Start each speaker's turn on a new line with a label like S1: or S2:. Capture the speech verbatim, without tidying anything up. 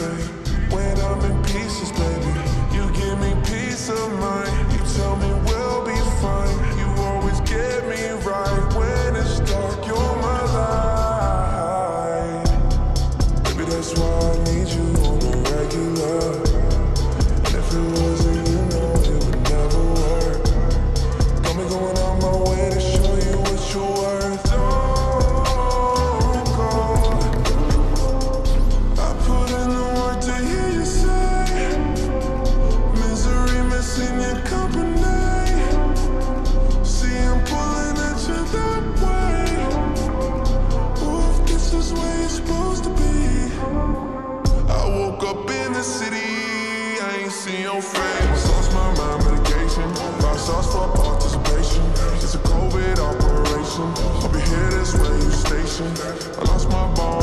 S1: babe. When I'm in pieces, baby, you give me peace of mind. You tell me we'll be fine. You always get me right. When it's dark, you're my light. Baby, that's why I need you on the regular. And if it wasn't, you know it would never work. Got me going on my way to show you what you're worth. Don't go. I put in the work to hear you say misery missing your company. See, I'm pulling at you that way. Ooh, if this is where you're supposed to be. I woke up in the city, I ain't seen your face. Lost my mind, medication. Five sauce for participation. It's a COVID operation. I'll be here, this way you station. I lost my bone.